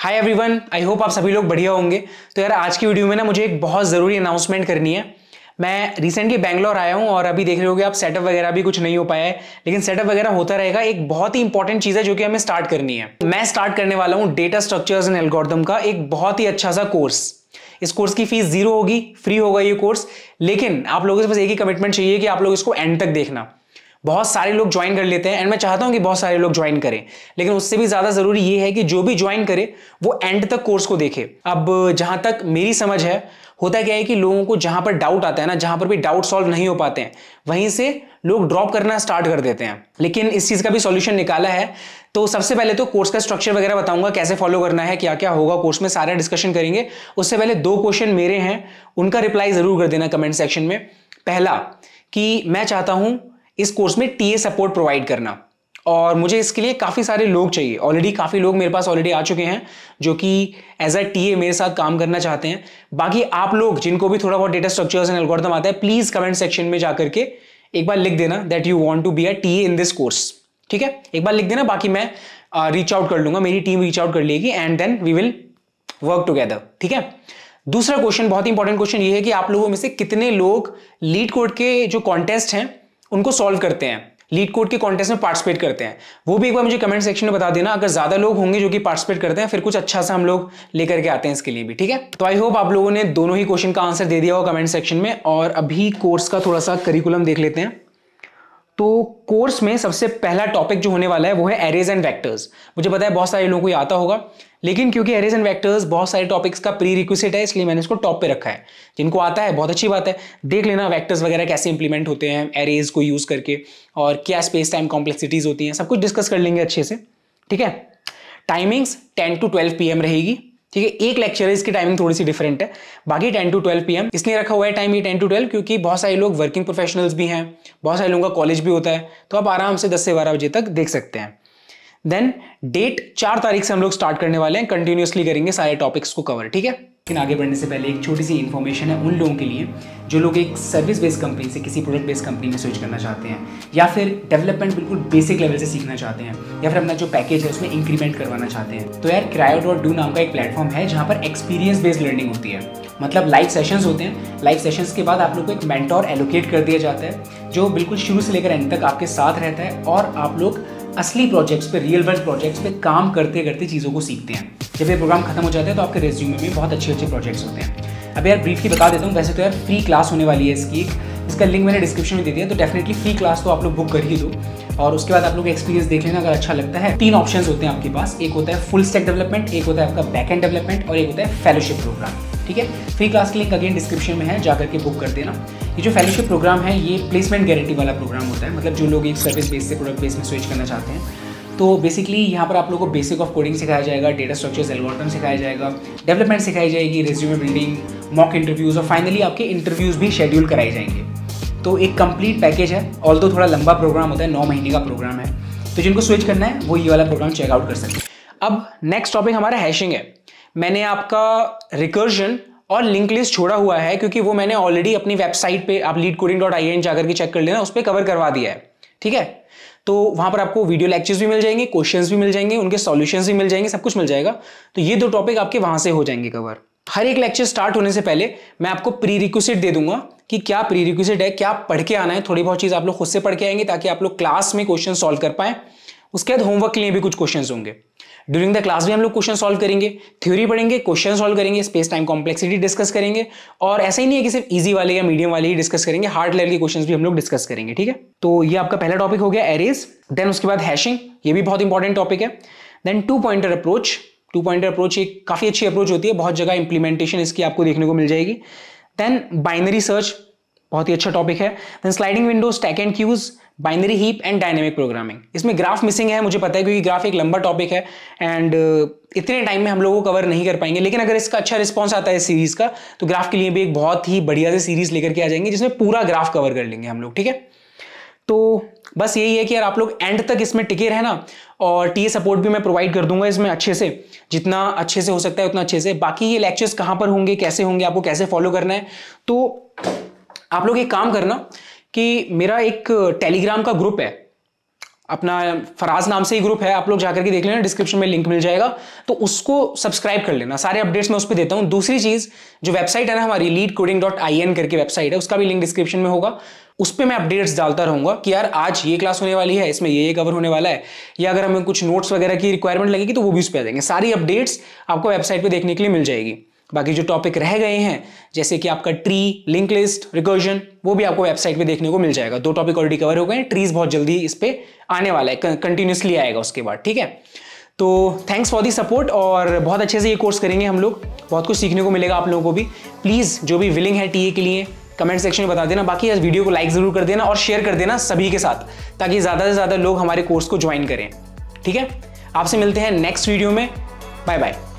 Hi everyone, I hope आप सभी लोग बढ़िया होंगे। तो यार आज की वीडियो में ना मुझे एक बहुत ज़रूरी अनाउंसमेंट करनी है। मैं रिसेंटली बैंगलोर आया हूँ और अभी देख रहे होगे आप सेटअप वगैरह भी कुछ नहीं हो पाया है, लेकिन सेटअप वगैरह होता रहेगा। एक बहुत ही इंपॉर्टेंट चीज़ है जो कि हमें स्टार्ट करनी है। मैं स्टार्ट करने वाला हूँ डेटा स्ट्रक्चर्स एंड एल्गोरिथम का एक बहुत ही अच्छा सा कोर्स। इस कोर्स की फीस 0 होगी, फ्री होगा ये कोर्स। लेकिन आप लोगों से बस एक ही कमिटमेंट चाहिए कि आप लोग इसको एंड तक देखना। बहुत सारे लोग ज्वाइन कर लेते हैं एंड मैं चाहता हूं कि बहुत सारे लोग ज्वाइन करें, लेकिन उससे भी ज्यादा जरूरी ये है कि जो भी ज्वाइन करे वो एंड तक कोर्स को देखे। अब जहां तक मेरी समझ है, होता क्या है कि लोगों को जहां पर डाउट आता है ना, जहां पर भी डाउट सॉल्व नहीं हो पाते हैं, वहीं से लोग ड्रॉप करना स्टार्ट कर देते हैं। लेकिन इस चीज का भी सॉल्यूशन निकाला है। तो सबसे पहले तो कोर्स का स्ट्रक्चर वगैरह बताऊंगा, कैसे फॉलो करना है, क्या क्या होगा कोर्स में, सारा डिस्कशन करेंगे। उससे पहले 2 क्वेश्चन मेरे हैं, उनका रिप्लाई जरूर कर देना कमेंट सेक्शन में। पहला कि मैं चाहता हूं इस कोर्स में टीए सपोर्ट प्रोवाइड करना, और मुझे इसके लिए काफी सारे लोग चाहिए। ऑलरेडी काफी लोग मेरे पास ऑलरेडी आ चुके हैं जो कि एज अ टीए मेरे साथ काम करना चाहते हैं। बाकी आप लोग जिनको भी थोड़ा बहुत डेटा स्ट्रक्चर्स एंड एल्गोरिथम आता है, प्लीज कमेंट सेक्शन में जाकर के एक बार लिख देना that you want to be a TA in this course. ठीक है, एक बार लिख देना, बाकी मैं रीच आउट कर लूंगा, मेरी टीम रीच आउट कर लेगी and then we will work together. ठीक है। दूसरा क्वेश्चन, बहुत इंपॉर्टेंट क्वेश्चन ये है कि आप लोगों में से कितने लोग लीड कोड के जो कॉन्टेस्ट हैं उनको सॉल्व करते हैं, लीड कोड के कॉन्टेस्ट में पार्टिसिपेट करते हैं। वो भी एक बार मुझे कमेंट सेक्शन में बता देना। अगर ज्यादा लोग होंगे जो कि पार्टिसिपेट करते हैं, फिर कुछ अच्छा सा हम लोग लेकर के आते हैं इसके लिए भी। ठीक है, तो आई होप आप लोगों ने दोनों ही क्वेश्चन का आंसर दे दिया होगा कमेंट सेक्शन में। और अभी कोर्स का थोड़ा सा करिकुलम देख लेते हैं। तो कोर्स में सबसे पहला टॉपिक जो होने वाला है वो है एरेज एंड वेक्टर्स। मुझे पता है बहुत सारे लोगों को ये आता होगा, लेकिन क्योंकि एरेज एंड वेक्टर्स बहुत सारे टॉपिक्स का प्री रिक्विजिट है, इसलिए मैंने इसको टॉप पे रखा है। जिनको आता है बहुत अच्छी बात है, देख लेना वेक्टर्स वगैरह कैसे इंप्लीमेंट होते हैं एरेज को यूज करके, और क्या स्पेस टाइम कॉम्प्लेक्सिटीज होती हैं, सब कुछ डिस्कस कर लेंगे अच्छे से। ठीक है। टाइमिंग्स 10 to 12 PM रहेगी। ठीक है, एक लेक्चर है, इसकी टाइमिंग थोड़ी सी डिफरेंट है। बाकी 10 to 12 PM इसलिए रखा हुआ है टाइम ये 10 to 12, क्योंकि बहुत सारे लोग वर्किंग प्रोफेशनल्स भी हैं, बहुत सारे लोगों का कॉलेज भी होता है, तो आप आराम से 10 से 12 बजे तक देख सकते हैं। देन डेट 4 तारीख से हम लोग स्टार्ट करने वाले हैं, कंटिन्यूअसली करेंगे सारे टॉपिक्स को कवर। ठीक है। लेकिन आगे बढ़ने से पहले एक छोटी सी इन्फॉर्मेशन है उन लोगों के लिए जो लोग एक सर्विस बेस्ड कंपनी से किसी प्रोडक्ट बेस्ड कंपनी में स्विच करना चाहते हैं, या फिर डेवलपमेंट बिल्कुल बेसिक लेवल से सीखना चाहते हैं, या फिर अपना जो पैकेज है उसमें इंक्रीमेंट करवाना चाहते हैं। तो यार Cryo.do नाम का एक प्लेटफॉर्म है जहाँ पर एक्सपीरियंस बेस्ड लर्निंग होती है। मतलब लाइव सेशंस होते हैं, लाइव सेशंस के बाद आप लोग को एक मेंटोर एलोकेट कर दिया जाता है जो बिल्कुल शुरू से लेकर एंड तक आपके साथ रहता है, और आप लोग असली प्रोजेक्ट्स पे, रियल वर्ल्ड प्रोजेक्ट्स पे काम करते करते चीज़ों को सीखते हैं। जब ये प्रोग्राम खत्म हो जाता है तो आपके रेज्यूमे में बहुत अच्छे अच्छे प्रोजेक्ट्स होते हैं। अब यार ब्रीफली बता देता हूँ, वैसे तो यार फ्री क्लास होने वाली है इसकी, इसका लिंक मैंने डिस्क्रिप्शन में दे दिया, तो डेफिनेटली फ्री क्लास तो आप लोग बुक कर ही दो, और उसके बाद आप लोग एक्सपीरियंस देख लेना अगर अच्छा लगता है। 3 ऑप्शंस होते हैं आपके पास, एक होता है फुल स्टैक डेवलपमेंट, एक होता है आपका बैक एंड डेवलपमेंट, और एक होता है फेलोशिप प्रोग्राम। ठीक है, फ्री क्लास की लिंक अगेन डिस्क्रिप्शन में है, जाकर के बुक कर देना। ये जो फेलोशिप प्रोग्राम है ये प्लेसमेंट गारंटी वाला प्रोग्राम होता है। मतलब जो लोग एक सर्विस बेस से प्रोडक्ट बेस में स्विच करना चाहते हैं, तो बेसिकली यहाँ पर आप लोगों को बेसिक ऑफ कोडिंग सिखाया जाएगा, डेटा स्ट्रक्चर्स एल्गोरिथम सिखाया जाएगा, डेवलपमेंट सिखाई जाएगी, रिज्यूमे बिल्डिंग, मॉक इंटरव्यूज, और फाइनली आपके इंटरव्यूज भी शेड्यूल कराए जाएंगे। तो एक कंप्लीट पैकेज है, ऑल्दो थोड़ा लंबा प्रोग्राम होता है, 9 महीने का प्रोग्राम है। तो जिनको स्विच करना है वो ये वाला प्रोग्राम चेकआउट कर सकते हैं। अब नेक्स्ट टॉपिक हमारा हैशिंग है। मैंने आपका रिकर्जन और लिंक लिस्ट छोड़ा हुआ है, क्योंकि वो मैंने ऑलरेडी अपनी वेबसाइट पे, आप leadcoding.in जाकर के चेक कर लेना, उस पर कवर करवा दिया है। ठीक है, तो वहां पर आपको वीडियो लेक्चर्स भी मिल जाएंगे, क्वेश्चंस भी मिल जाएंगे, उनके सॉल्यूशंस भी मिल जाएंगे, सब कुछ मिल जाएगा। तो ये 2 टॉपिक आपके वहां से हो जाएंगे कवर। हर एक लेक्चर स्टार्ट होने से पहले मैं आपको प्री रिक्विजिट दे दूंगा कि क्या प्री रिक्विजिट है, क्या पढ़ के आना है। थोड़ी बहुत चीज आप लोग खुद से पढ़ के आएंगे ताकि आप लोग क्लास में क्वेश्चन सॉल्व कर पाए। उसके बाद होमवर्क के लिए भी कुछ क्वेश्चंस होंगे। ड्यूरिंग द क्लास भी हम लोग क्वेश्चन सॉल्व करेंगे, थ्योरी पढ़ेंगे, क्वेश्चन सॉल्व करेंगे, स्पेस टाइम कॉम्प्लेक्सिटी डिस्कस करेंगे, और ऐसा ही नहीं है कि सिर्फ इजी वाले या मीडियम वाले ही डिस्कस करेंगे, हार्ड लेवल के क्वेश्चंस भी हम लोग डिस्कस करेंगे। ठीक है, तो ये आपका पहला टॉपिक हो गया एरेज। देन उसके बाद हैशिंग, ये भी बहुत इंपॉर्टेंट टॉपिक है। Then 2 pointer approach. 2 pointer approach एक काफी अच्छी अप्रोच होती है, बहुत जगह इंप्लीमेंटेशन इसकी आपको देखने को मिल जाएगी। देन बाइनरी सर्च, बहुत ही अच्छा टॉपिक है। Then sliding window, stack and queues, binary heap and dynamic programming. इसमें ग्राफ मिसिंग है, मुझे पता है, क्योंकि ग्राफ एक लंबा टॉपिक है एंड इतने टाइम में हम लोगों को कवर नहीं कर पाएंगे। लेकिन अगर इसका अच्छा रिस्पॉन्स आता है इस सीरीज का, तो ग्राफ के लिए भी एक बहुत ही बढ़िया सी सीरीज लेकर के आ जाएंगे जिसमें पूरा ग्राफ कवर कर लेंगे हम लोग। ठीक है, तो बस यही है कि यार आप लोग एंड तक इसमें टिके रहना, और टीए सपोर्ट भी मैं प्रोवाइड कर दूंगा इसमें अच्छे से, जितना अच्छे से हो सकता है उतना अच्छे से। बाकी ये लेक्चर्स कहाँ पर होंगे, कैसे होंगे, आपको कैसे फॉलो करना है, तो आप लोग एक काम करना कि मेरा एक टेलीग्राम का ग्रुप है, अपना फराज नाम से ही ग्रुप है, आप लोग जाकर के देख लेना, डिस्क्रिप्शन में लिंक मिल जाएगा, तो उसको सब्सक्राइब कर लेना, सारे अपडेट्स मैं उस पर देता हूँ। दूसरी चीज़, जो वेबसाइट है ना हमारी leadcoding.in करके वेबसाइट है, उसका भी लिंक डिस्क्रिप्शन में होगा। उस पर मैं अपडेट्स डालता रहूँगा कि यार आज ये क्लास होने वाली है, इसमें ये कवर होने वाला है, या अगर हमें कुछ नोट्स वगैरह की रिक्वायरमेंट लगेगी तो वो भी उस पर आ जाएंगे। सारी अपडेट्स आपको वेबसाइट पर देखने के लिए मिल जाएगी। बाकी जो टॉपिक रह गए हैं जैसे कि आपका ट्री, लिंक लिस्ट, रिकर्जन, वो भी आपको वेबसाइट पे देखने को मिल जाएगा। 2 टॉपिक ऑलरेडी कवर हो गए हैं, ट्रीज बहुत जल्दी इस पे आने वाला है, कंटिन्यूसली आएगा उसके बाद, ठीक है। तो थैंक्स फॉर दी सपोर्ट, और बहुत अच्छे से ये कोर्स करेंगे हम लोग, बहुत कुछ सीखने को मिलेगा आप लोगों को भी। प्लीज़ जो भी विलिंग है टीए के लिए कमेंट सेक्शन में बता देना। बाकी इस वीडियो को लाइक ज़रूर कर देना और शेयर कर देना सभी के साथ, ताकि ज़्यादा से ज़्यादा लोग हमारे कोर्स को ज्वाइन करें, ठीक है। आपसे मिलते हैं नेक्स्ट वीडियो में, बाय बाय।